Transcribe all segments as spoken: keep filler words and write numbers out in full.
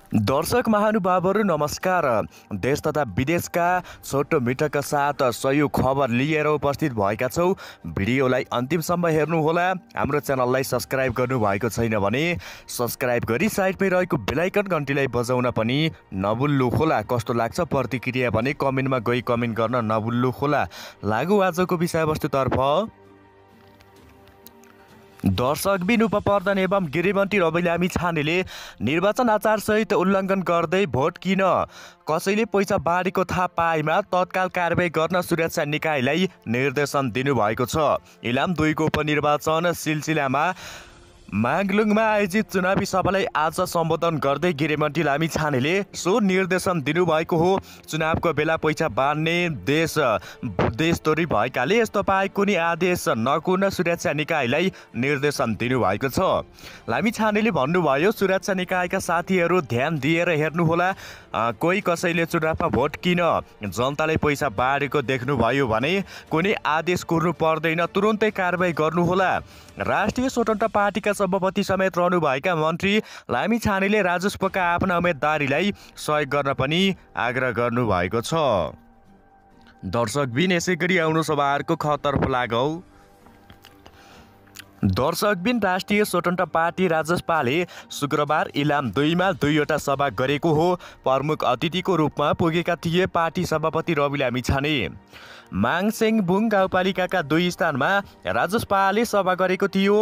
दर्शक महानुभावहरू नमस्कार। देश तथा विदेशका छोटो मिठोका साथ सही खबर लिएर उपस्थित भएका छौँ। भिडियोलाई अन्तिमसम्म हेर्नुहोला। हाम्रो च्यानललाई सब्स्क्राइब गर्नुभएको छैन भने सब्स्क्राइब गरी साइडमै रहेको बेल आइकन घन्टीलाई बजाउन पनि नभुल्नुहोला। कस्तो लाग्छ प्रतिक्रिया भने कमेन्टमा गई कमेन्ट गर्न नभुल्नुहोला। लागु आजको विषयवस्तुतर्फ। दर्शकबिन उपप्रधान एवं गृहमन्त्री रवि लामिछानेले निर्वाचन आचार संहिता उल्लङ्घन गर्दै भोट किन कसैले पैसा बाँडेको थाहा पाएमा तत्काल कारबाही गर्न सुरक्षा निकायलाई निर्देशन दिनुभएको छ। इलाम दुईको उपनिर्वाचन सिलसिलामा माङलुङमा आयोजित चुनावी सभालाई आज सम्बोधन गर्दै गृहमन्त्री लामिछानेले सो निर्देशन दिनुभएको हो। चुनावको बेला पैसा बाँड्ने देश देशतोरी भएकाले यस्तो पाए कुनै आदेश नकुर्न सुरक्षा निकायलाई निर्देशन दिनुभएको छ। लामिछानेले भन्नुभयो, सुरक्षा निकायका साथीहरू ध्यान दिएर हेर्नुहोला। कोही कसैले चुनावमा भोट किन जनताले पैसा बाँडेको देख्नुभयो भने कुनै आदेश कुर्नु पर्दैन, तुरुन्तै कारबाही गर्नुहोला। राष्ट्रिय स्वतन्त्र पार्टीका सभापति समेत रहनुभएका मन्त्री लामिछानेले राजस्वका आफ्ना उम्मेदवारीलाई सहयोग गर्न पनि आग्रह गर्नुभएको छ। दर्शकबिन यसै गरी आउनु सभाहरूको खतर्फ लागौ। दर्शकबिन राष्ट्रिय स्वतन्त्र पार्टी राजसपाले शुक्रबार इलाम दुईमा दुईवटा सभा गरेको हो। प्रमुख अतिथिको रूपमा पुगेका थिए पार्टी सभापति रवि लामिछाने। माङसेङबुङ गाउँपालिकाका दुई स्थानमा राजसपाले सभा गरेको थियो।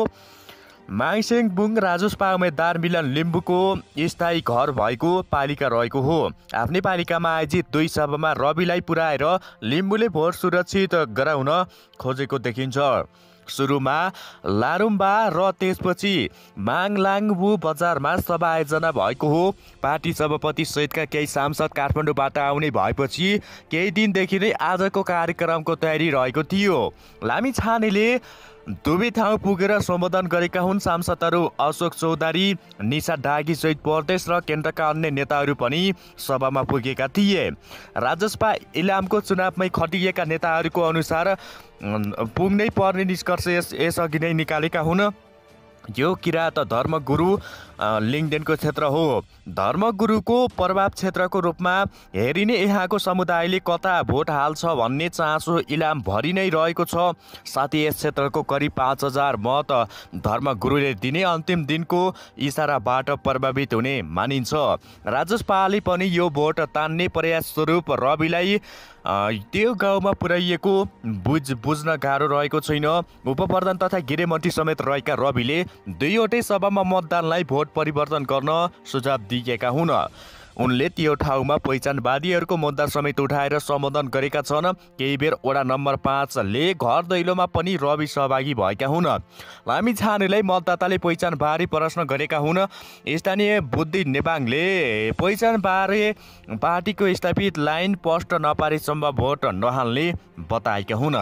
माङसेङबुङ राजसपा उम्मेदवार मिलन लिम्बुको स्थायी घर भएको पालिका रहेको हो। आफ्नै पालिकामा आयोजित दुई सभामा रविलाई पुर्याएर लिम्बुले भोट सुरक्षित गराउन खोजेको देखिन्छ। सुरुमा लारुम्बा र त्यसपछि माङलाङबु बजारमा सभा आयोजना भएको हो। पार्टी सभापति सहितका केही सांसद काठमाडौँबाट आउने भएपछि केही दिनदेखि नै आजको कार्यक्रमको तयारी रहेको थियो। लामिछानेले दुवै ठाउँ पुगेर सम्बोधन गरेका हुन्। सांसदहरू अशोक चौधरी, निशा डागी सहित प्रदेश र केन्द्रका अन्य नेताहरू पनि सभामा पुगेका थिए। राजसपा इलामको चुनावमै खटिएका नेताहरूको अनुसार पुग्नै पर्ने निष्कर्ष यस यसअघि नै निकालेका हुन्। यो किराँत धर्मगुरु लिङ्गदेनको क्षेत्र हो। धर्मगुरुको प्रभाव क्षेत्रको रूपमा हेरिने यहाँको समुदायले कता भोट हाल्छ भन्ने चासो इलामभरि नै रहेको छ। साथै यस क्षेत्रको करिब पाँच हजार मत धर्मगुरुले दिने अन्तिम दिनको इसाराबाट प्रभावित हुने मानिन्छ। राजसपाले पनि यो भोट तान्ने प्रयास स्वरूप रविलाई त्यो गाउँमा पुर्याइएको बुझ बुझ्न गाह्रो रहेको छैन। उपप्रधान तथा गृहमन्त्री समेत रहेका रविले दुईवटै सभामा मतदानलाई भोट परिवर्तन गर्न सुझाव दिएका हुन्। उनले त्यो ठाउँमा पहिचानवादीहरूको मुद्दा समेत उठाएर सम्बोधन गरेका छन्। केही बेर वडा नम्बर पाँचले घर दैलोमा पनि रवि सहभागी भएका हुन्। लामिछानेलाई मतदाताले पहिचानबारे प्रश्न गरेका हुन्। स्थानीय बुद्धि नेवाङले पहिचानबारे पार्टीको स्थापित लाइन पोस्ट नपारेसम्म भोट नहाल्ने बताएका हुन्।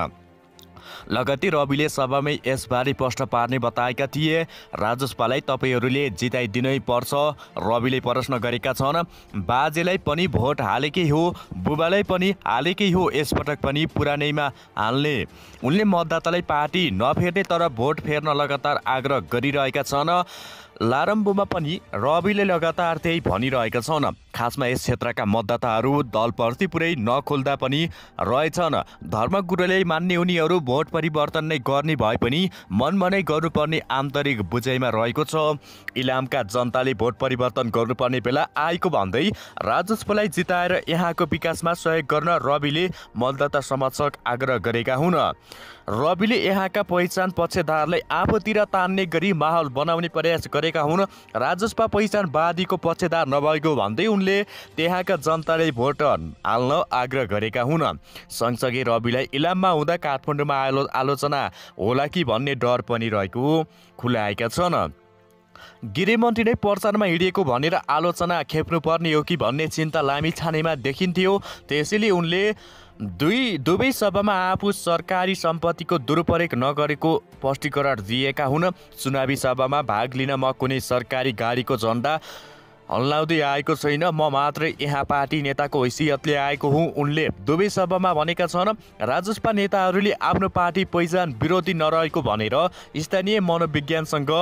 लगत्तै रविले सभामै यसबारे प्रश्न पार्ने बताएका थिए। राजसपालाई तपाईँहरूले जिताइदिनै पर्छ, रविले प्रश्न गरेका छन्। बाजेलाई पनि भोट हालेकै हो, बुबालाई पनि हालेकै हो, यसपटक पनि पुरानैमा हाल्ने। उनले मतदातालाई पार्टी नफेर्ने तर भोट फेर्न लगातार आग्रह गरिरहेका छन्। लारम्बुमा पनि रविले लगातार त्यही भनिरहेका छन्। खासमा यस क्षेत्रका मतदाताहरू दलप्रति पुरै नखोल्दा पनि रहेछन्। धर्मगुरुले मान्ने उनीहरू भोट परिवर्तन नै गर्ने भए पनि मनमा नै गर्नुपर्ने आन्तरिक बुझाइमा रहेको छ। इलामका जनताले भोट परिवर्तन गर्नुपर्ने बेला आएको भन्दै राजस्वलाई जिताएर यहाँको विकासमा सहयोग गर्न रविले मतदाता समक्ष आग्रह गरेका हुन्। रविले यहाँका पहिचान पक्षधारलाई आफूतिर तान्ने गरी माहौल बनाउने प्रयास गरेका हुन्। राजस्पा पहिचानवादीको पक्षधार नभएको भन्दै उनले त्यहाँका जनताले भोट हाल्न आग्रह गरेका हुन्। सँगसँगै रविलाई इलाममा हुँदा काठमाडौँमा आलो आलोचना होला कि भन्ने डर पनि रहेको खुलाएका छन्। गृहमन्त्री नै प्रचारमा हिँडेको भनेर आलोचना खेप्नुपर्ने हो कि भन्ने चिन्ता लामिछानेमा देखिन्थ्यो। त्यसैले उनले दुई दुवै सभामा आफू सरकारी सम्पत्तिको दुरुपयोग नगरेको स्पष्टीकरण दिएका हुन्। चुनावी सभामा भाग लिन म कुनै सरकारी गाडीको झन्डा हल्लाउँदै आएको छैन, म मात्रै यहाँ पार्टी नेताको हैसियतले आएको हुँ, उनले दुवै सभामा भनेका छन्। राजसपा नेताहरूले आफ्नो पार्टी पहिचान विरोधी नरहेको भनेर स्थानीय मनोविज्ञानसँग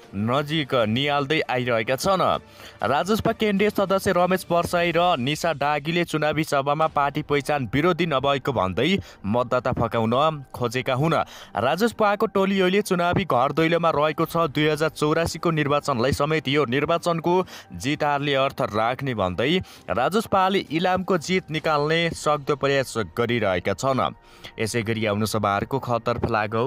नजिक निहाल्दै आइरहेका छन्। राजसपा केन्द्रीय सदस्य रमेश परसाई र निशा डागीले चुनावी सभामा पार्टी पहिचान विरोधी नभएको भन्दै मतदाता फकाउन खोजेका हुन्। राजसपाको टोलीले चुनावी घर दैलोमा रहेको छ दुई हजार चौरासीको निर्वाचनलाई समेत यो निर्वाचनको जित हारले अर्थ राख्ने भन्दै राजसपाले इलामको जित निकाल्ने सक्दो प्रयास गरिरहेका छन्। यसै गरी आउनु सभाहरूको खतर्फ लागौ।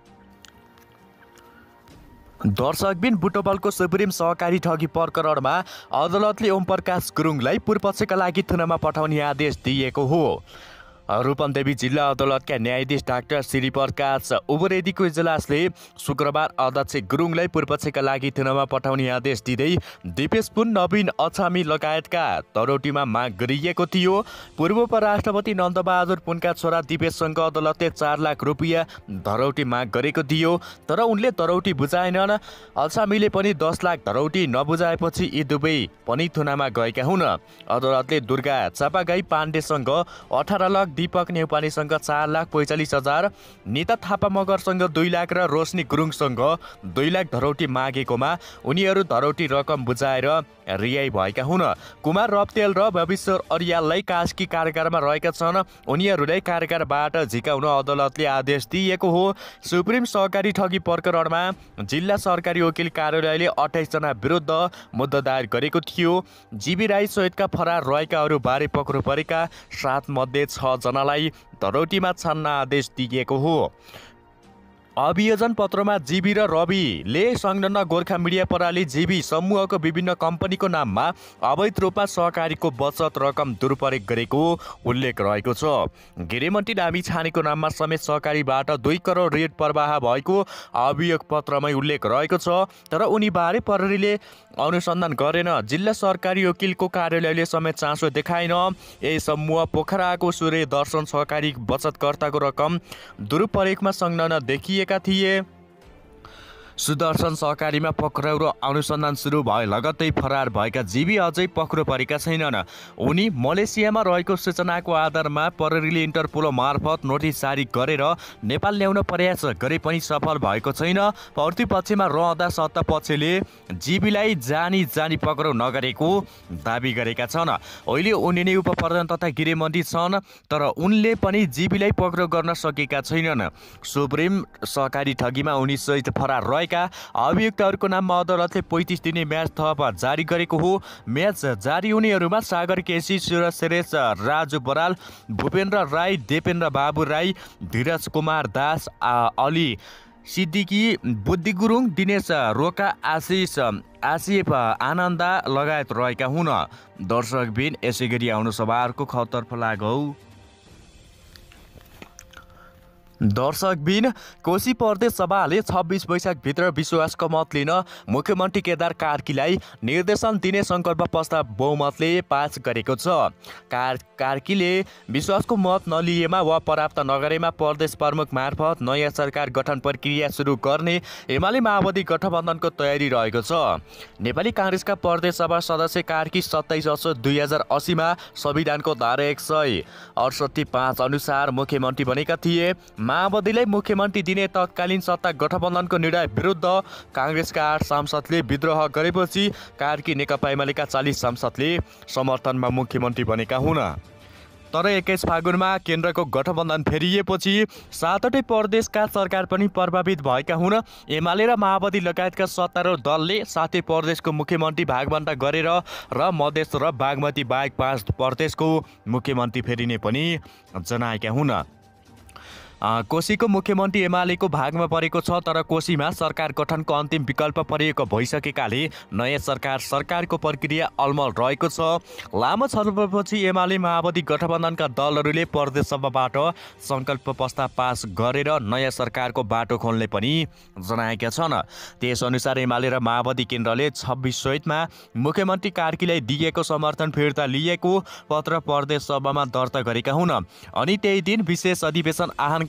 दर्शकबिन बुटवलको सुप्रिम सहकारी ठगी प्रकरणमा अदालतले ओमप्रकाश गुरुङलाई पूर्वपक्षका लागि थुनामा पठाउने आदेश दिएको हो। रूपन्देवी जिल्ला अदालतका न्यायाधीश डाक्टर श्रीप्रकाश उबरेदीको इजलासले शुक्रबार अध्यक्ष गुरुङलाई पूर्वपक्षका लागि थुनामा पठाउने आदेश दिँदै दिपेश पुन, नवीन अछामी लगायतका तरोटीमा माग गरिएको थियो। पूर्व उपराष्ट्रपति नन्दबहादुर पुनका छोरा दिपेशसँग अदालतले चार लाख रुपियाँ धरौटी माग गरेको थियो, तर उनले धरौटी बुझाएनन्। अछामीले पनि दस लाख धरौटी नबुझाएपछि यी दुवै पनि थुनामा गएका हुन्। अदालतले दुर्गा चापागाई पाण्डेसँग अठार लाख, दीपक नेउपानेसँग चार लाख पैँचालिस हजार, नेता थापा मगरसँग दुई लाख र रोशनी गुरुङसँग दुई लाख धरौटी मागेकोमा उनीहरू धरौटी रकम बुझाएर रिहाई भएका हुन्। कुमार रप्तेल र भविश्वर अरियाललाई कास्की कारागारमा रहेका छन्। उनीहरूलाई कारागारबाट झिकाउन अदालतले आदेश दिएको हो। सुप्रिम सहकारी ठगी प्रकरणमा जिल्ला सरकारी वकिल कार्यालयले अट्ठाइसजना विरुद्ध मुद्दा दायर गरेको थियो। जीबी राई सहितका फरार रहेकाहरू बारे पक्रो परेका सात मध्ये छ जनालाई धरौटीमा छान्न आदेश दिएको हो। अभियोजन पत्रमा जीबी र रविले संलग्न गोर्खा मिडिया प्रणाली जीबी समूहको विभिन्न कम्पनीको नाममा अवैध रूपमा सहकारीको बचत रकम दुरुपयोग गरेको उल्लेख रहेको छ। गृहमन्त्री नामी छानेको नाममा समेत सहकारीबाट दुई करोड ऋण प्रवाह भएको अभियोग पत्रमै उल्लेख रहेको छ, तर उनीबारे प्रहरीले अनुसन्धान गरेन। जिल्ला सरकारी वकिलको कार्यालयले समेत चासो देखाएन। यही समूह पोखराको सूर्य दर्शन सहकारी बचतकर्ताको रकम दुरुपयोगमा संलग्न देखिएका थिए। सुदर्शन सहकारीमा पक्राउ र अनुसन्धान सुरु भए लगत्तै फरार भएका जीबी अझै पक्रो परेका छैनन्। उनी मलेसियामा रहेको सूचनाको आधारमा प्रहरीले इन्टरपोल मार्फत नोटिस जारी गरेर नेपाल ल्याउन प्रयास गरे पनि सफल भएको छैन। प्रतिपक्षमा रहँदा सत्ता पक्षले जीबीलाई जानी जानी पक्राउ नगरेको दाबी गरेका छन्। अहिले उनी नै उपप्रधान तथा गृहमन्त्री छन्, तर उनले पनि जीबीलाई पक्राउ गर्न सकेका छैनन्। सुप्रिम सहकारी ठगीमा उनी सहित फरार रहे अभियुक्तहरूको नाममा अदालतले पैँतिस दिने म्याच थप जारी गरेको हो। म्याच जारी हुनेहरूमा सागर केसी, सूरज श्रेष्ठ, राजु बराल, भूपेन्द्र राई, देपेन्द्र बाबु राई, धीरज कुमार दास, अली सिद्दिकी, बुद्धि गुरुङ, दिनेश रोका, आशिष आसिफ आनन्दा लगायत रहेका हुन्। दर्शकबिन यसै गरी आउनु सभाहरूको खतर्फ लागौ। दर्शकबिन कोशी प्रदेश सभाले छब्बिस वैशाखभित्र विश्वासको मत लिन मुख्यमन्त्री केदार कार्कीलाई निर्देशन दिने सङ्कल्प प्रस्ताव बहुमतले पास गरेको छ। कार कार्कीले विश्वासको मत नलिएमा वा प्राप्त नगरेमा प्रदेश प्रमुख मार्फत नयाँ सरकार गठन प्रक्रिया सुरु गर्ने एमाले माओवादी गठबन्धनको तयारी रहेको छ। नेपाली काङ्ग्रेसका प्रदेश सभा सदस्य कार्की सत्ताइस असोज दुई हजार अस्सीमा संविधानको धारा एक सय अडसठी पाँच अनुसार मुख्यमन्त्री बनेका थिए। माओवादीलाई मुख्यमन्त्री दिने तत्कालीन सत्ता गठबन्धनको निर्णय विरुद्ध काङ्ग्रेसका आठ सांसदले विद्रोह गरेपछि कार्की नेकपा एमालेका चालिस सांसदले समर्थनमा मुख्यमन्त्री बनेका हुन्। तर एक्काइस फागुनमा केन्द्रको गठबन्धन फेरिएपछि सातवटै प्रदेशका सरकार पनि प्रभावित भएका हुन्। एमाले र माओवादी लगायतका सत्तारूढ दलले सातै प्रदेशको मुख्यमन्त्री भागवण्डा गरेर र मधेस र बागमती बाहेक पाँच प्रदेशको मुख्यमन्त्री फेरिने पनि जनाएका हुन्। कोशीको मुख्यमन्त्री एमालेको भागमा परेको छ, तर कोशीमा सरकार गठनको अन्तिम विकल्प परिएको भइसकेकाले नयाँ सरकार सरकारको प्रक्रिया अलमल रहेको छ। लामो छलफलपछि एमाले माओवादी गठबन्धनका दलहरूले प्रदेश सभाबाट सङ्कल्प प्रस्ताव पास गरेर नयाँ सरकारको बाटो खोल्ने पनि जनाएका छन्। त्यसअनुसार एमाले र माओवादी केन्द्रले छब्बिस चैतमा मुख्यमन्त्री कार्कीलाई दिएको समर्थन फिर्ता लिएको पत्र प्रदेश सभामा दर्ता गरेका हुन्। अनि त्यही दिन विशेष अधिवेशन आह्वान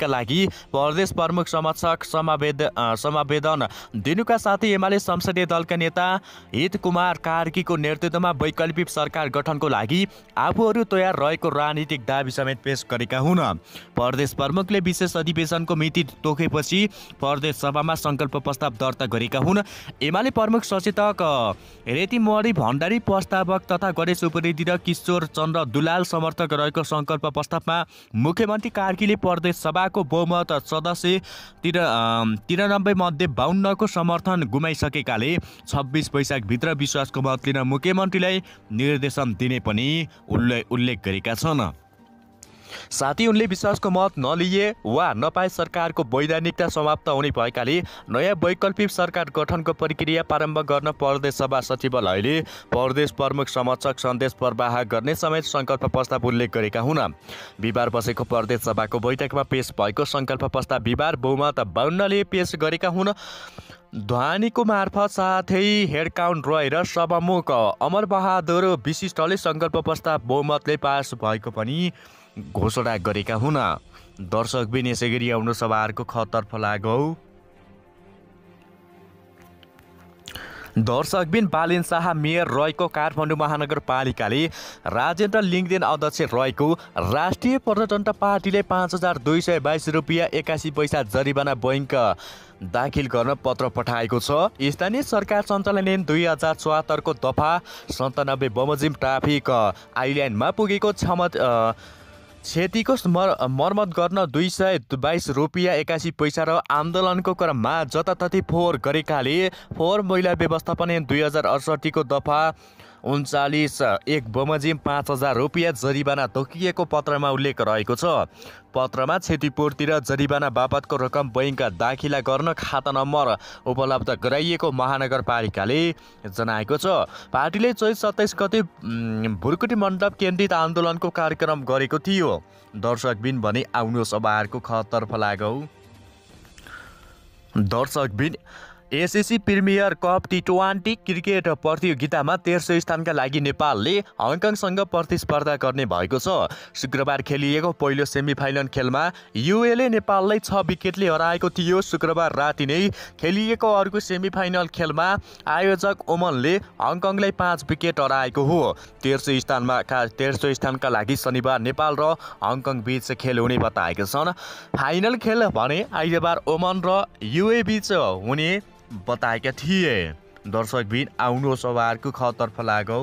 कारबाहीका लागि प्रदेश प्रमुख समक्षक समावेद समावेदन दिनुका साथै एमाले संसदीय दलका नेता हित कुमार कार्कीको नेतृत्वमा वैकल्पिक सरकार गठनको लागि आफूहरू तयार रहेको राजनीतिक दाबी समेत पेश गरेका हुन्। प्रदेश प्रमुखले विशेष अधिवेशनको मिति तोकेपछि प्रदेश सभामा संकल्प प्रस्ताव दर्ता गरेका हुन्। एमाले प्रमुख सचेतक रेतीमणि भण्डारी, प्रस्तावक तथा गणेश उपाध्याय र किशोर चन्द्र दुलाल समर्थक रहेको संकल्प प्रस्तावमा मुख्यमन्त्री कार्कीले प्रदेश सभाको बहुमत सदस्य तिर तिरानब्बे मध्ये बाहन्नको समर्थन गुमाइसकेकाले छब्बिस वैशाखभित्र विश्वासको मत लिन मुख्यमन्त्रीलाई निर्देशन दिने पनि उल्लेख उल्लेख गरेका छन्। साथै उनले विश्वासको मत नलिए वा नपाए सरकारको वैधानिकता समाप्त हुने भएकाले नयाँ वैकल्पिक सरकार गठनको प्रक्रिया प्रारम्भ गर्न प्रदेश सभा सचिवालयले प्रदेश प्रमुख समक्षक सन्देश प्रवाह गर्ने समेत संकल्प प्रस्ताव उल्लेख गरेका हुन्। बिहिबार बसेको प्रदेश सभाको बैठकमा पेश भएको संकल्प प्रस्ताव बिहिबार बहुमत बाहन्नले पेश गरेका हुन्। ध्वनिको मार्फत साथै हेड काउन्ट रहेर सभामुख अमरबहादुर विशिष्टले संकल्प प्रस्ताव बहुमतले पास भएको पनि घोषणा गरेका हुन्। दर्शकबिन यसै गरी आउनु सभाहरूको खतर्फ लागौ। दर्शकबिन बालेन शाह मेयर रहेको काठमाडौँ महानगरपालिकाले राजेन्द्र लिङदेन अध्यक्ष रहेको राष्ट्रिय प्रजातन्त्र पार्टीले पाँच हजार दुई सय बाइस रुपियाँ एकासी पैसा जरिवाना बैंक दाखिल गर्न पत्र पठाएको छ। स्थानीय सरकार सञ्चालन ऐन दुई हजार चौहत्तरको दफा सन्तानब्बे बमोजिम ट्राफिक आइल्यान्डमा पुगेको क्षमत क्षतिको मर्मत गर्न दुई सय बाइस रुपियाँ एकासी पैसा र आन्दोलनको क्रममा जताततै फोहोर गरेकाले फोहोर मैला व्यवस्थापन ऐन दुई हजार अडसट्ठीको दफा उन्चालिस एक बमोजिम पाँच हजार रुपियाँ जरिवाना तोकिएको पत्रमा उल्लेख रहेको छ। पत्रमा क्षतिपूर्ति र जरिवाना बापतको रकम बैंक दाखिला गर्न खाता नम्बर उपलब्ध गराइएको महानगरपालिकाले जनाएको छ। पार्टीले चैत सत्ताइस गते भुरकुटी मण्डप केन्द्रित आन्दोलनको कार्यक्रम गरेको थियो। दर्शकबिन भने आउनु सभाहरूको खतर्फ लागौ। दर्शकबिन SSC premier cup T twenty cricket प्रतियोगितामा तेस्रो स्थानका लागि नेपालले हङकङसँग प्रतिस्पर्धा गर्ने भएको छ। शुक्रबार खेलिएको पहिलो सेमिफाइनल खेलमा युएले नेपाललाई छ विकेटले हराएको थियो। शुक्रबार राति नै खेलिएको अर्को सेमिफाइनल खेलमा आयोजक ओमनले हङकङलाई पाँच विकेट हराएको हो। तेस्रो स्थानमा तेस्रो स्थानका लागि शनिबार नेपाल र हङकङ बीच खेल हुने बताएका छन्। फाइनल खेल भने आइतबार ओमन र युए बीच हुने बताएका थिए। दर्शकबिन आउनु सभाहरूको खतर्फ लागौ।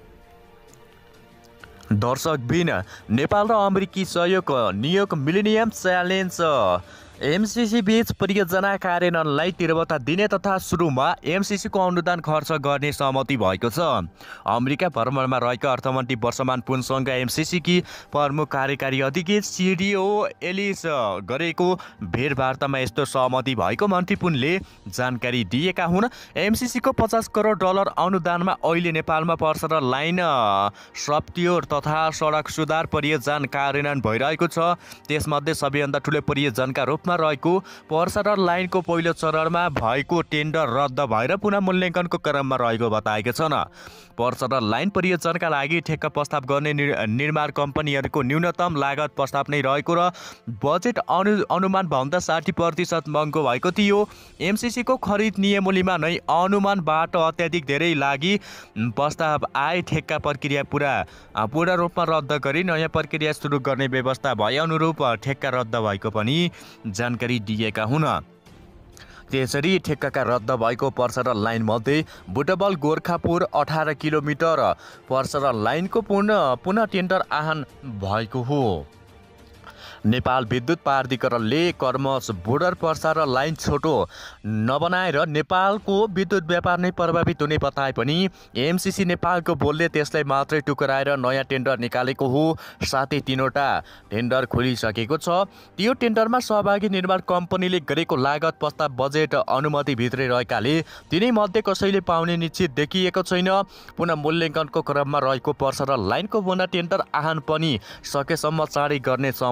दर्शकबिन नेपाल र अमेरिकी सहयोग नियोग मिलेनियम च्यालेन्ज एमसिसी बीच परियोजना कार्यान्वयनलाई तीव्रता दिने तथा सुरुमा एमसिसीको अनुदान खर्च गर्ने सहमति भएको छ। अमेरिका भ्रमणमा रहेका अर्थमन्त्री वर्षमान पुनसँग एमसिसीकी प्रमुख कार्यकारी अधिकारी सिडिओ एलिस गरेको भेटवार्तामा यस्तो सहमति भएको मन्त्री पुनले जानकारी दिएका हुन्। एमसिसीको पचास करोड डलर अनुदानमा अहिले नेपालमा पर्सर लाइन सफ्टवेयर तथा सडक सुधार परियोजना कार्यान्वयन भइरहेको छ। त्यसमध्ये सबैभन्दा ठुलो परियोजनाका रूपमा रहेको पर्सर लाइनको पहिलो चरणमा भएको टेन्डर रद्द भएर पुनः मूल्याङ्कनको क्रममा रहेको बताएका छन्। पर्सर लाइन परियोजनाका लागि ठेक्का प्रस्ताव गर्ने निर्माण कम्पनीहरूको न्यूनतम लागत प्रस्ताव नै रहेको र बजेट अनु अनुमानभन्दा साठी प्रतिशत महँगो भएको थियो। एमसिसीको खरिद नियमावलीमा नै अनुमानबाट अत्याधिक धेरै लागि प्रस्ताव आए ठेक्का प्रक्रिया पुरा पूर्ण रूपमा रद्द गरी नयाँ प्रक्रिया सुरु गर्ने व्यवस्था भए अनुरूप ठेक्का रद्द भएको पनि जानकारी दिएका हुन्। त्यसरी ठेक्काका रद्द भएको पर्सर लाइन मध्ये बुटबल गोरखापुर अठार किलोमिटर पर्सर लाइनको पुनः पुनः टेन्डर आह्वान भएको हो। नेपाल विद्युत प्राधिकरणले कर्मस बोर्डर प्रसार लाइन छोटो नबनाएर नेपालको विद्युत व्यापार नै प्रभावित हुने बताए पनि एमसिसी नेपालको बोर्डले त्यसलाई मात्रै टुक्राएर नयाँ टेन्डर निकालेको हो। साथै तीनवटा टेन्डर खोलिसकेको छ। त्यो टेन्डरमा सहभागी निर्माण कम्पनीले गरेको लागत प्रस्ताव बजेट अनुमतिभित्रै रहेकाले तिनै मध्ये कसैले पाउने निश्चित देखिएको छैन। पुनः मूल्याङ्कनको क्रममा रहेको पर्सर लाइनको पुनः टेन्डर आह्वान पनि सकेसम्म चाँडै गर्ने सहमति भएको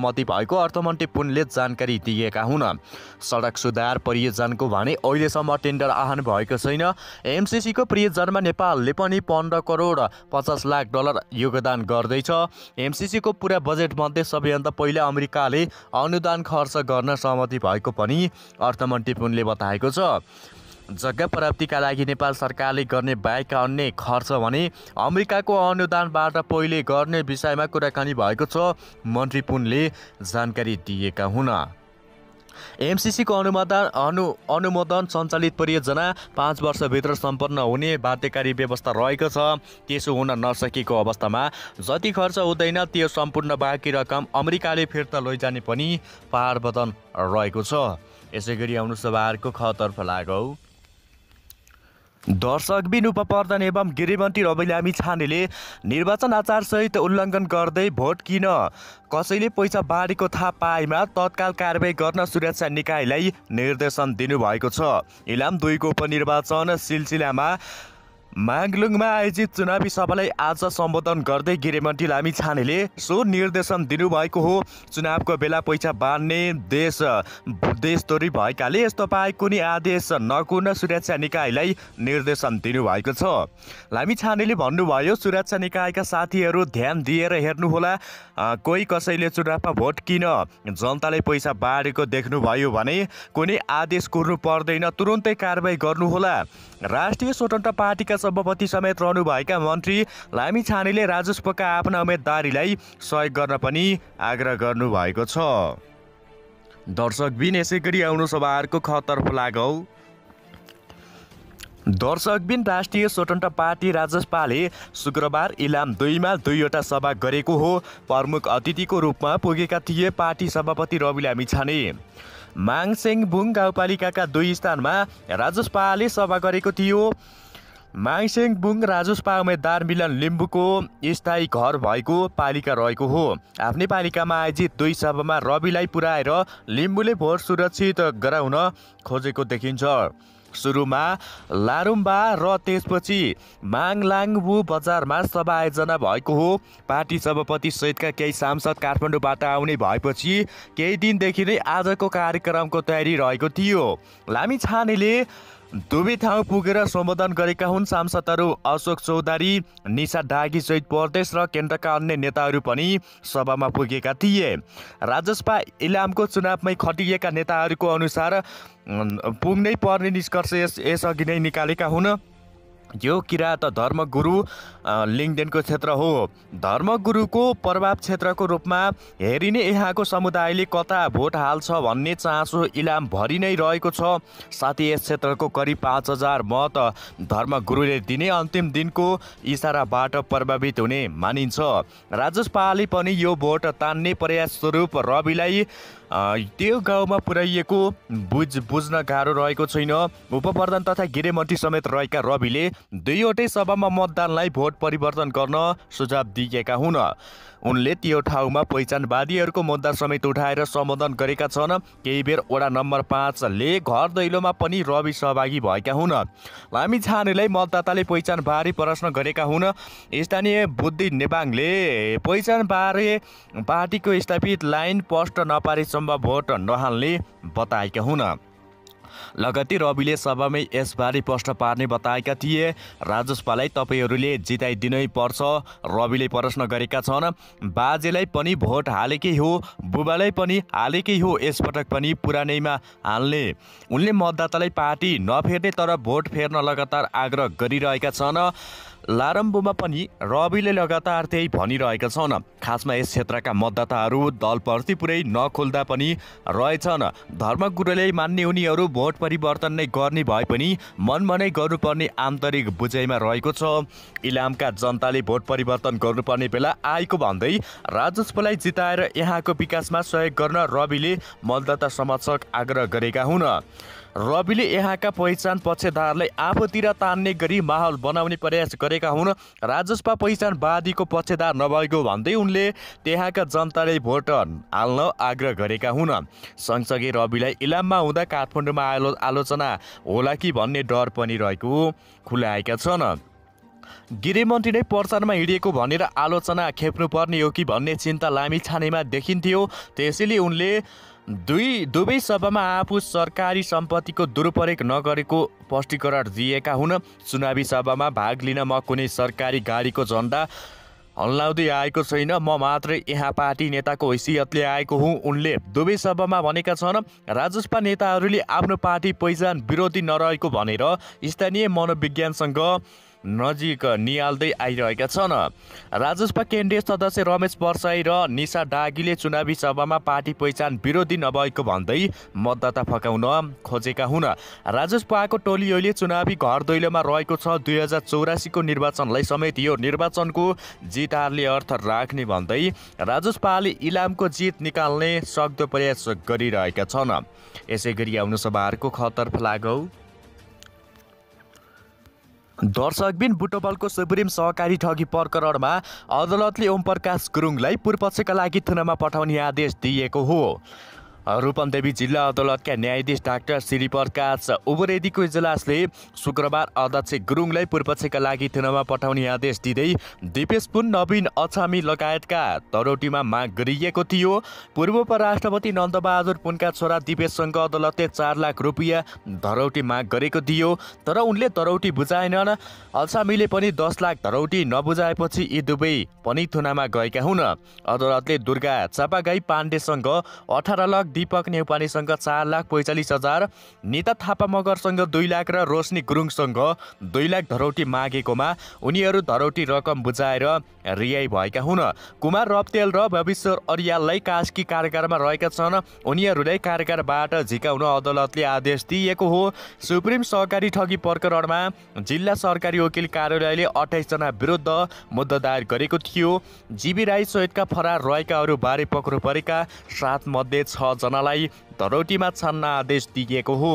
भएको अर्थमन्त्री पुनले जानकारी दिएका हुन्। सडक सुधार परियोजनाको भने अहिलेसम्म टेन्डर आह्वान भएको छैन। एमसिसीको परियोजनामा नेपालले पनि पन्ध्र करोड पचास लाख डलर योगदान गर्दैछ। एमसिसीको पुरा बजेटमध्ये सबैभन्दा पहिला अमेरिकाले अनुदान खर्च गर्न सहमति भएको पनि अर्थमन्त्री पुनले बताएको छ। जग्गा प्राप्तिका लागि नेपाल सरकारले गर्ने बाहेकका अन्य खर्च भने अमेरिकाको अनुदानबाट पहिले गर्ने विषयमा कुराकानी भएको छ, मन्त्री पुनले जानकारी दिएका हुन्। एमसिसीको अनुमोदन अनु अनुमोदन सञ्चालित परियोजना पाँच वर्षभित्र सम्पन्न हुने बाध्यकारी व्यवस्था रहेको छ। त्यसो हुन नसकेको अवस्थामा जति खर्च हुँदैन त्यो सम्पूर्ण बाँकी रकम अमेरिकाले फिर्ता लैजाने पनि प्रावधान रहेको छ। यसै गरी आउनु सभाहरूको खतर्फ लागौ। दर्शकबिन उपप्रधान एवं गृहमन्त्री रवि लामिछानेले निर्वाचन आचार संहिता उल्लङ्घन गर्दै भोट किन कसैले पैसा बाँडेको थाहा पाएमा तत्काल कारबाही गर्न सुरक्षा निकायलाई निर्देशन दिनुभएको छ। इलाम दुईको उपनिर्वाचन सिलसिलामा माङलुङमा आयोजित चुनावी सभालाई आज सम्बोधन गर्दै गृहमन्त्री लामिछानेले सो निर्देशन दिनुभएको हो। चुनावको बेला पैसा बाँड्ने देश देशतोरी भएकाले यस्तो पाए कुनै आदेश नकुर्न सुरक्षा निकायलाई निर्देशन दिनुभएको छ। लामिछानेले भन्नुभयो, सुरक्षा निकायका साथीहरू ध्यान दिएर हेर्नुहोला। कोही कसैले चुनावमा भोट किन जनताले पैसा बाँडेको देख्नुभयो भने कुनै आदेश कुर्नु पर्दैन, तुरुन्तै कारबाही गर्नुहोला। राष्ट्रिय स्वतन्त्र पार्टीका सभापति समेत रहनुभएका मन्त्री लामिछानेले राजस्वका आफ्ना उम्मेदवारीलाई सहयोग गर्न पनि आग्रह गर्नुभएको छ। दर्शकबिन यसै गरी आउनु सभाहरूको खतर्फ लागौ। दर्शकबिन राष्ट्रिय स्वतन्त्र पार्टी राजसपाले शुक्रबार इलाम दुईमा दुईवटा सभा गरेको हो। प्रमुख अतिथिको रूपमा पुगेका थिए पार्टी सभापति रवि लामिछाने। माङसेङबुङ गाउँपालिकाका दुई स्थानमा राजसपाले सभा गरेको थियो। माङसेङबुङ राजसपा उम्मेदवार मिलन लिम्बुको स्थायी घर भएको पालिका रहेको हो। आफ्नै पालिकामा आयोजित दुई सभामा रविलाई पुर्याएर लिम्बुले भोट सुरक्षित गराउन खोजेको देखिन्छ। सुरुमा लारुम्बा र त्यसपछि माङलाङबु बजारमा सभा आयोजना भएको हो। पार्टी सभापति सहितका केही सांसद काठमाडौँबाट आउने भएपछि केही दिनदेखि नै आजको कार्यक्रमको तयारी रहेको थियो। लामिछानेले दुवै ठाउँ पुगेर सम्बोधन गरेका हुन्। सांसदहरू अशोक चौधरी, निशा डागी सहित प्रदेश र केन्द्रका अन्य नेताहरू पनि सभामा पुगेका थिए। राजसपा इलामको चुनावमै खटिएका नेताहरूको अनुसार पुग्नै पर्ने निष्कर्ष यस यसअघि नै निकालेका हुन्। यो किराँत धर्मगुरु लिङ्गदेनको क्षेत्र हो। धर्मगुरुको प्रभाव क्षेत्रको रूपमा हेरिने यहाँको समुदायले कता भोट हाल्छ भन्ने चासो इलामभरि नै रहेको छ। साथै यस क्षेत्रको करिब पाँच हजार मत धर्मगुरुले दिने अन्तिम दिनको इसाराबाट प्रभावित हुने मानिन्छ। राजसपाले पनि यो भोट तान्ने प्रयास स्वरूप रविलाई त्यो गाउँमा पुर्याइएको बुझ बुझ्न गाह्रो रहेको छैन। उपप्रधान तथा गृहमन्त्री समेत रहेका रविले दुईवटै सभामा मतदानलाई भोट परिवर्तन गर्न सुझाव दिएका हुन्। उनले त्यो ठाउँमा पहिचानवादीहरूको मुद्दा समेत उठाएर सम्बोधन गरेका छन्। केही बेर वडा नम्बर पाँचले घर दैलोमा पनि रवि सहभागी भएका हुन्। लामिछानेलाई मतदाताले पहिचानबारे प्रश्न गरेका हुन्। स्थानीय बुद्धि नेवाङले पहिचानबारे पार्टीको स्थापित लाइन पोस्ट नपारेसम्म भोट नहाल्ने बताएका हुन्। लगत्तै रविले सभामै यसबारे प्रश्न पार्ने बताएका थिए। राजसपालाई तपाईँहरूले जिताइदिनै पर्छ रविले प्रश्न गरेका छन्। बाजेलाई पनि भोट हालेकै हो, बुबालाई पनि हालेकै हो, यसपटक पनि पुरानैमा हाल्ने। उनले मतदातालाई पार्टी नफेर्ने तर भोट फेर्न लगातार आग्रह गरिरहेका छन्। लारम्बुमा पनि रविले लगातार त्यही भनिरहेका छन्। खासमा यस क्षेत्रका मतदाताहरू दलप्रति पुरै नखोल्दा पनि रहेछन्। धर्मगुरुले मान्ने उनीहरू भोट परिवर्तन नै गर्ने भए पनि मनमा नै गर्नुपर्ने आन्तरिक बुझाइमा रहेको छ। इलामका जनताले भोट परिवर्तन गर्नुपर्ने बेला आएको भन्दै राजस्वलाई जिताएर यहाँको विकासमा सहयोग गर्न रविले मतदाता समक्ष आग्रह गरेका हुन्। रविले यहाँका पहिचान पक्षधारलाई आफूतिर तान्ने गरी माहौल बनाउने प्रयास गरेका हुन्। राजसपा पहिचानवादीको पक्षधार नभएको भन्दै उनले त्यहाँका जनताले भोट हाल्न आग्रह गरेका हुन्। सँगसँगै रविलाई इलाममा हुँदा काठमाडौँमा आलो आलोचना होला कि भन्ने डर पनि रहेको खुलाएका छन्। गृहमन्त्री नै प्रचारमा हिँडेको भनेर आलोचना खेप्नुपर्ने हो कि भन्ने चिन्ता लामिछानेमा देखिन्थ्यो। त्यसैले उनले दुई दुवै सभामा आफू सरकारी सम्पत्तिको दुरुपयोग नगरेको स्पष्टीकरण दिएका हुन्। चुनावी सभामा भाग लिन म कुनै सरकारी गाडीको झन्डा हल्लाउँदै आएको छैन, म मात्रै यहाँ पार्टी नेताको हैसियतले आएको हुँ, उनले दुवै सभामा भनेका छन्। राजसपा नेताहरूले आफ्नो पार्टी पहिचान विरोधी नरहेको भनेर स्थानीय मनोविज्ञानसँग नजिक निहाल्दै आइरहेका छन्। राजसपा केन्द्रीय सदस्य रमेश परसाई र निशा डागीले चुनावी सभामा पार्टी पहिचान विरोधी नभएको भन्दै मतदाता फकाउन खोजेका हुन्। राजसपाको टोली अहिले चुनावी घर दैलोमा रहेको छ। दुई हजार चौरासीको निर्वाचनलाई समेत यो निर्वाचनको जित हारले अर्थ राख्ने भन्दै राजसपाले इलामको जित निकाल्ने सक्दो प्रयास गरिरहेका छन्। यसै गरी आउनु सभाहरूको खतर्फ लागौ। दर्शकबिन बुटवलको सुप्रिम सहकारी ठगी प्रकरणमा अदालतले ओमप्रकाश गुरुङलाई पूर्वपक्षका लागि थुनामा पठाउने आदेश दिएको हो। रूपन्देवी जिल्ला अदालतका न्यायाधीश डाक्टर श्रीप्रकाश उबरेदीको इजलासले शुक्रबार अध्यक्ष गुरुङलाई पूर्वपक्षका लागि थुनामा पठाउने आदेश दिँदै दिपेश पुन, नवीन अछामी लगायतका धरौटीमा माग गरिएको थियो। पूर्व उपराष्ट्रपति नन्दबहादुर पुनका छोरा दिपेशसँग अदालतले चार लाख रुपियाँ धरौटी माग गरेको थियो, तर उनले धरौटी बुझाएनन्। अछामीले पनि दस लाख धरौटी नबुझाएपछि यी दुवै पनि थुनामा गएका हुन्। अदालतले दुर्गा चापागाई पाण्डेसँग अठार लाख, दीपक नेउपानेसँग चार लाख पैँचालिस हजार, नेता थापा मगरसँग दुई लाख र रोशनी गुरुङसँग दुई लाख धरौटी मागेकोमा उनीहरू धरौटी रकम बुझाएर रिहाई भएका हुन्। कुमार रप्तेल र भविश्वर अरियाललाई कास्की कारागारमा रहेका छन्। उनीहरूलाई कारागारबाट झिकाउन अदालतले आदेश दिएको हो। सुप्रिम सहकारी ठगी प्रकरणमा जिल्ला सरकारी वकिल कार्यालयले अठाइस जना विरुद्ध मुद्दा दायर गरेको थियो। जीबी राई सहितका फरार रहेकाहरू बारे पक्रो परेका सात मध्ये छ जनालाई धरौटीमा छान्न आदेश दिएको हो।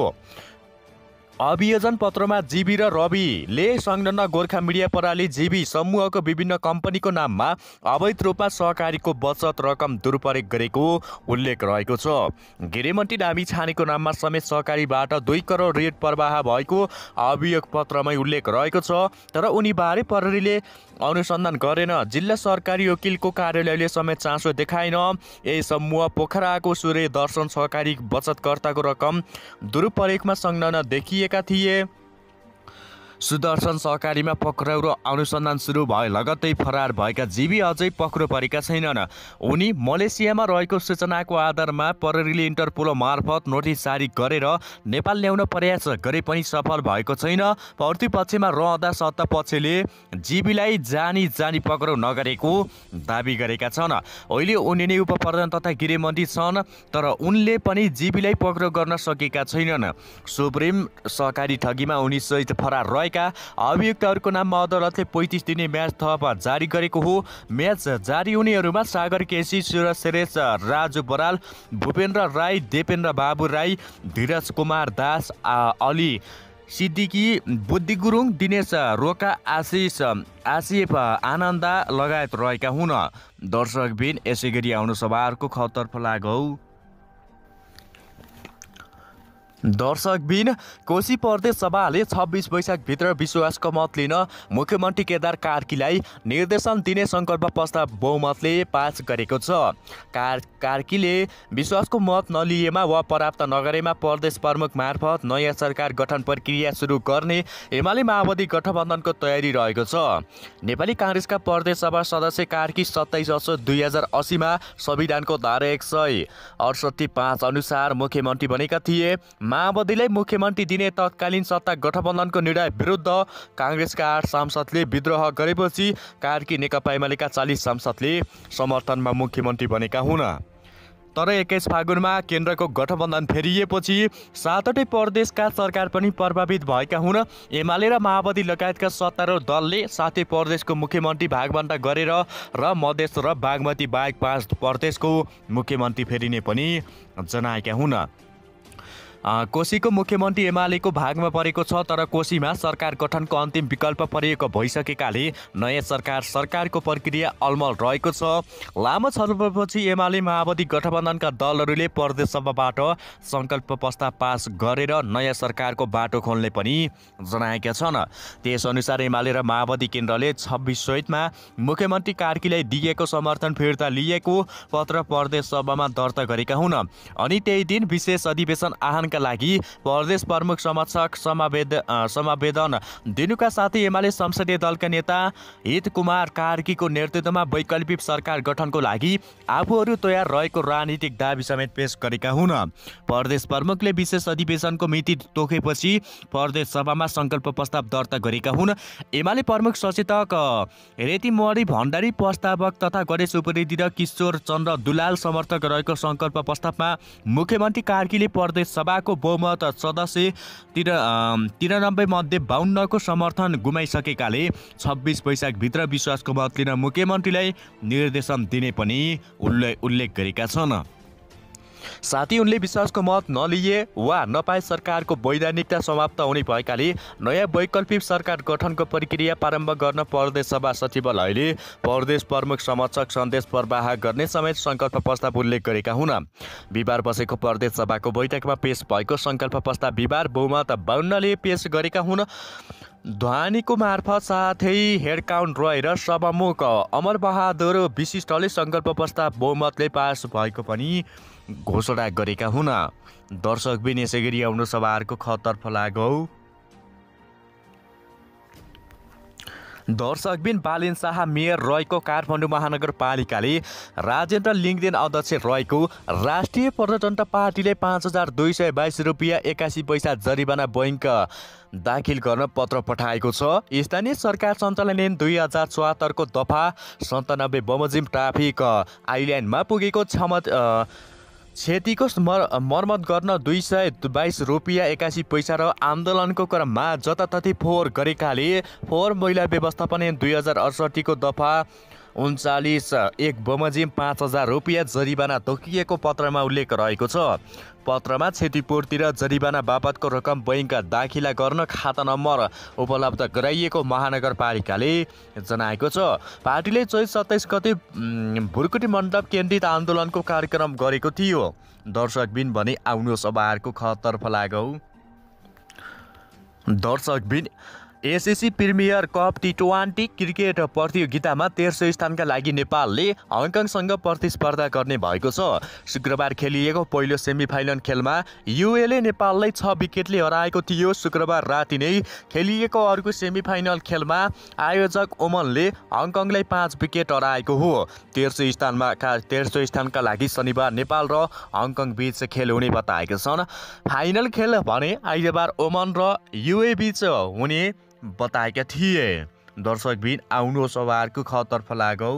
अभियोजन पत्रमा जीबी र रविले संलग्न गोर्खा मिडिया प्रणाली जीबी समूहको विभिन्न कम्पनीको नाममा अवैध रूपमा सहकारीको बचत रकम दुरुपयोग गरेको उल्लेख रहेको छ। गृहमन्त्री नामी छानेको नाममा समेत सहकारीबाट दुई करोड ऋण प्रवाह भएको अभियोग पत्रमै उल्लेख रहेको छ, तर उनीबारे प्रहरीले अनुसन्धान गरेन। जिल्ला सरकारी वकिलको कार्यालयले समेत चासो देखाएन। यही समूह पोखराको सूर्य दर्शन सहकारी बचतकर्ताको रकम दुरुपयोगमा संलग्न देखिएका थिए। सुदर्शन सहकारीमा पक्राउ र अनुसन्धान सुरु भए लगत्तै फरार भएका जीबी अझै पक्रो परेका छैनन्। उनी मलेसियामा रहेको सूचनाको आधारमा प्रहरीले इन्टरपोल मार्फत नोटिस जारी गरेर नेपाल ल्याउन प्रयास गरे पनि सफल भएको छैन। प्रतिपक्षमा रहँदा सत्ता पक्षले जीबीलाई जानी जानी पक्राउ नगरेको दाबी गरेका छन्। अहिले उनी नै उपप्रधान तथा गृहमन्त्री छन्, तर उनले पनि जीबीलाई पक्राउ गर्न सकेका छैनन्। सुप्रिम सहकारी ठगीमा उनी सहित फरार रहे अभियुक्तहरूको नाममा अदालतले पैँतिस दिने म्याच थप जारी गरेको हो। म्याच जारी हुनेहरूमा सागर केसी, सूरज श्रेष्ठ, राजु बराल, भूपेन्द्र राई, देपेन्द्र बाबु राई, धीरज कुमार दास, अली सिद्दिकी, बुद्धि गुरुङ, दिनेश रोका, आशिष आसिफ आनन्दा लगायत रहेका हुन्। दर्शकबिन यसै गरी आउनु सभाहरूको खतर्फ लागौ। दर्शकबिन कोशी प्रदेश सभाले छब्बिस वैशाखभित्र विश्वासको मत लिन मुख्यमन्त्री केदार कार्कीलाई निर्देशन दिने सङ्कल्प प्रस्ताव बहुमतले पास गरेको छ। कार कार्कीले विश्वासको मत नलिएमा वा प्राप्त नगरेमा प्रदेश प्रमुख मार्फत नयाँ सरकार गठन प्रक्रिया सुरु गर्ने एमाले माओवादी गठबन्धनको तयारी रहेको छ। नेपाली काङ्ग्रेसका प्रदेश सभा सदस्य कार्की सत्ताइस असोज दुई हजार असीमा संविधानको धारा एक सय अडसठी पाँच अनुसार मुख्यमन्त्री बनेका थिए। माओवादीलाई मुख्यमन्त्री दिने तत्कालीन सत्ता गठबन्धनको निर्णय विरुद्ध काङ्ग्रेसका आठ सांसदले विद्रोह गरेपछि कार्की नेकपा एमालेका चालिस सांसदले समर्थनमा मुख्यमन्त्री बनेका हुन्। तर एक्काइस फागुनमा केन्द्रको गठबन्धन फेरिएपछि सातवटै प्रदेशका सरकार पनि प्रभावित भएका हुन्। एमाले र माओवादी लगायतका सत्तारूढ दलले सातै प्रदेशको मुख्यमन्त्री भागवण्डा गरेर र मधेस र बागमती बाहेक पाँच प्रदेशको मुख्यमन्त्री फेरिने पनि जनाएका हुन्। कोशीको मुख्यमन्त्री एमालेको भागमा परेको छ, तर कोशीमा सरकार गठनको अन्तिम विकल्प परिएको भइसकेकाले नयाँ सरकार सरकारको प्रक्रिया अलमल रहेको छ। लामो छलफलपछि एमाले माओवादी गठबन्धनका दलहरूले प्रदेश सभाबाट सङ्कल्प प्रस्ताव पास गरेर नयाँ सरकारको बाटो खोल्ने पनि जनाएका छन्। त्यसअनुसार एमाले र माओवादी केन्द्रले छब्बिस चैतमा मुख्यमन्त्री कार्कीलाई दिएको समर्थन फिर्ता लिएको पत्र प्रदेश सभामा दर्ता गरेका हुन्। अनि त्यही दिन विशेष अधिवेशन आह्वानका लागि प्रदेश प्रमुख समक्षक समावेद समावेदन दिनुका साथै एमाले संसदीय दलका नेता हित कुमार कार्कीको नेतृत्वमा वैकल्पिक सरकार गठनको लागि आफूहरू तयार रहेको राजनीतिक दाबी समेत पेश गरेका हुन्। प्रदेश प्रमुखले विशेष अधिवेशनको मिति तोकेपछि प्रदेश सभामा सङ्कल्प प्रस्ताव दर्ता गरेका हुन्। एमाले प्रमुख सचेतक रेतीमणि भण्डारी, प्रस्तावक तथा गणेश उप्रेती र किशोर चन्द्र दुलाल समर्थक रहेको सङ्कल्प प्रस्तावमा मुख्यमन्त्री कार्कीले प्रदेश सभाको बहुमत सदस्य तिर तिरानब्बे मध्ये बाहन्नको समर्थन गुमाइसकेकाले छब्बिस वैशाखभित्र विश्वासको मत लिन मुख्यमन्त्रीलाई निर्देशन दिने पनि उल्लेख उल्लेख गरेका छन्। साथै उनले विश्वासको मत नलिए वा नपाए सरकारको वैधानिकता समाप्त हुने भएकाले नयाँ वैकल्पिक सरकार गठनको प्रक्रिया प्रारम्भ गर्न प्रदेश सभा सचिवालयले प्रदेश प्रमुख समक्षक सन्देश प्रवाह गर्ने समेत सङ्कल्प प्रस्ताव उल्लेख गरेका हुन्। बिहिबार बसेको प्रदेश सभाको बैठकमा पेश भएको सङ्कल्प प्रस्ताव बिहिबार बहुमत बाहन्नले पेश गरेका हुन्। ध्वनिको मार्फत साथै हेड काउन्ट रहेर सभामुख अमरबहादुर विशिष्टले सङ्कल्प प्रस्ताव बहुमतले पास भएको पनि घोषणा गरेका हुन्। दर्शकबिन यसै गरी आउनु सभाहरूको खतर्फ लागौ। दर्शकबिन बालेन शाह मेयर रहेको काठमाडौँ महानगरपालिकाले राजेन्द्र लिङ्गदेन अध्यक्ष रहेको राष्ट्रिय प्रजातन्त्र पार्टीले पाँच हजार दुई सय बाइस रुपियाँ एकासी पैसा जरिवाना बैङ्क दाखिल गर्न पत्र पठाएको छ। स्थानीय सरकार सञ्चालन ऐन दुई हजार चौहत्तरको दफा सन्तानब्बे बमोजिम ट्राफिक आइल्यान्डमा पुगेको क्षमत क्षतिको मर्मत गर्न दुई सय बाइस रुपियाँ एकासी पैसा र आन्दोलनको क्रममा जताततै फोहोर गरेकाले फोहोर मैला व्यवस्थापन ऐन दुई हजार अडसट्ठीको दफा उन्चालिस एक बमोजिम पाँच हजार रुपियाँ जरिवाना तोकिएको पत्रमा उल्लेख रहेको छ। पत्रमा क्षतिपूर्ति र जरिवाना बापतको रकम बैङ्क दाखिला गर्न खाता नम्बर उपलब्ध गराइएको महानगरपालिकाले जनाएको छ। पार्टीले चैत सत्ताइस गते भुरकुटी मण्डप केन्द्रित आन्दोलनको कार्यक्रम गरेको थियो। दर्शकबिन भने आउनु सभाहरूको खतर्फ लागौ। दर्शकबिन SSC premier cup T twenty cricket प्रतियोगितामा तेस्रो स्थानका लागि नेपालले हङकङसँग प्रतिस्पर्धा गर्ने भएको छ। शुक्रबार खेलिएको पहिलो सेमिफाइनल खेलमा युएले नेपाललाई छ विकेटले हराएको थियो। शुक्रबार राति नै खेलिएको अर्को सेमिफाइनल खेलमा आयोजक ओमनले हङकङलाई पाँच विकेट हराएको हो। तेस्रो स्थानमा तेस्रो स्थानका लागि शनिबार नेपाल र हङकङ बीच खेल हुने बताएका छन्। फाइनल खेल भने आइतबार ओमन र युए बीच हुने बताएका थिए। दर्शकबिन आउनु सभाहरूको खतर्फ लागौ।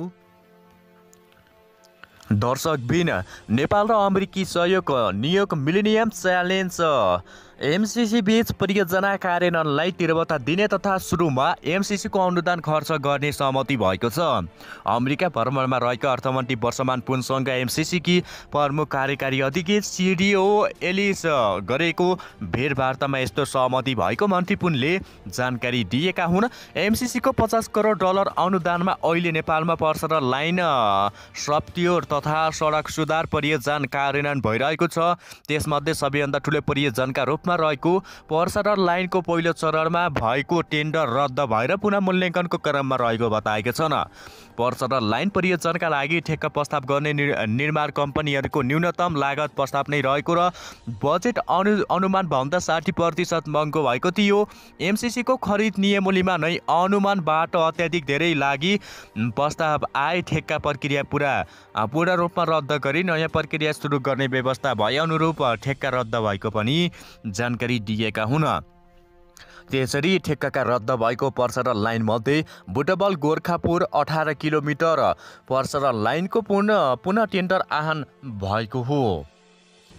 दर्शकबिन नेपाल र अमेरिकी सहयोग नियोग मिलेनियम च्यालेन्ज एमसिसी बीच परियोजना कार्यान्वयनलाई तीव्रता दिने तथा सुरुमा एमसिसीको अनुदान खर्च गर्ने सहमति भएको छ। अमेरिका भ्रमणमा रहेका अर्थमन्त्री वर्षमान पुनसँग एमसिसीकी प्रमुख कार्यकारी अधिकारी सिडिओ एलिस गरेको भेटवार्तामा यस्तो सहमति भएको मन्त्री पुनले जानकारी दिएका हुन्। एमसिसीको पचास करोड डलर अनुदानमा अहिले नेपालमा पर्सर लाइन सफ्टवेयर तथा सडक सुधार परियोजना कार्यान्वयन भइरहेको छ। त्यसमध्ये सबैभन्दा ठुलो परियोजनाका रूपमा रहेको पर्सर लाइनको पहिलो चरणमा भएको टेन्डर रद्द भएर पुनः मूल्याङ्कनको क्रममा रहेको बताएका छन्। पर्सर लाइन परियोजनाका लागि ठेक्का प्रस्ताव गर्ने निर्माण कम्पनीहरूको न्यूनतम लागत प्रस्ताव नै रहेको र बजेट अनु अनुमान भन्दा साठी प्रतिशत महँगो भएको थियो। एमसिसीको खरिद नियमावलीमा नै अनुमानबाट अत्याधिक धेरै लागि प्रस्ताव आए ठेक्का प्रक्रिया पुरा पूर्ण रूपमा रद्द गरी नयाँ प्रक्रिया सुरु गर्ने व्यवस्था भए अनुरूप ठेक्का रद्द भएको पनि जानकारी दिएका हुन्। त्यसरी ठेक्काका रद्द भएको पर्सर लाइन मध्ये बुटबल गोरखापुर अठार किलोमिटर पर्सर लाइनको पुनः पुनः टेन्डर आह्वान भएको हो।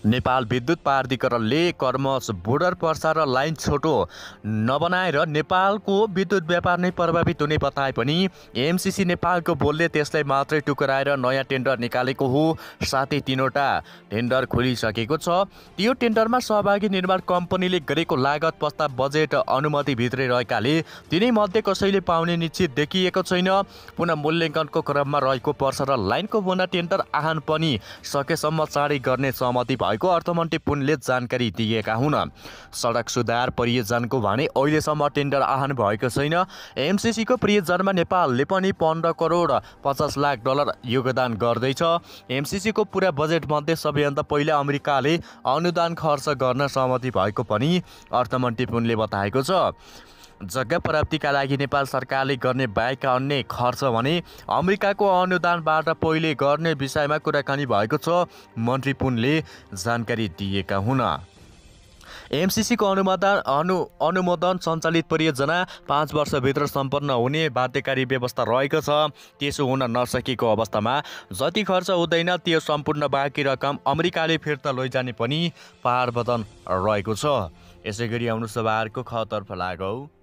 नेपाल विद्युत प्राधिकरणले कर्मच बोर्डर पर्सा र लाइन छोटो नबनाएर नेपालको विद्युत व्यापार नै प्रभावित हुने बताए पनि एमसिसी नेपालको बोलले त्यसलाई मात्रै टुक्राएर नयाँ टेन्डर निकालेको हो। साथै तीनवटा टेन्डर खोलिसकेको छ। त्यो टेन्डरमा सहभागी निर्माण कम्पनीले गरेको लागत प्रस्ताव बजेट अनुमतिभित्रै रहेकाले तिनै मध्ये कसैले पाउने निश्चित देखिएको छैन। पुनः मूल्याङ्कनको क्रममा रहेको पर्सा र लाइनको बोना टेन्डर आह्वान पनि सकेसम्म चाँडै गर्ने सहमति भएको अर्थमन्त्री पुनले जानकारी दिएका हुन्। सडक सुधार परियोजनाको भने अहिलेसम्म टेन्डर आह्वान भएको छैन। एमसिसीको परियोजनामा नेपालले पनि पन्ध्र करोड पचास लाख डलर योगदान गर्दैछ। एमसिसीको पुरा बजेटमध्ये सबैभन्दा पहिला अमेरिकाले अनुदान खर्च गर्न सहमति भएको पनि अर्थमन्त्री पुनले बताएको छ। जग्गा प्राप्तिका लागि नेपाल सरकारले गर्ने बाहेकका अन्य खर्च भने अमेरिकाको अनुदानबाट पहिले गर्ने विषयमा कुराकानी भएको छ, मन्त्री पुनले जानकारी दिएका हुन्। एमसिसीको अनुमोदन अनु अनुमोदन सञ्चालित परियोजना पाँच वर्षभित्र सम्पन्न हुने बाध्यकारी व्यवस्था रहेको छ। त्यसो हुन नसकेको अवस्थामा जति खर्च हुँदैन त्यो सम्पूर्ण बाँकी रकम अमेरिकाले फिर्ता लैजाने पनि प्रावधान रहेको छ। यसै गरी आउनु सभाहरूको खतर्फ लागौ।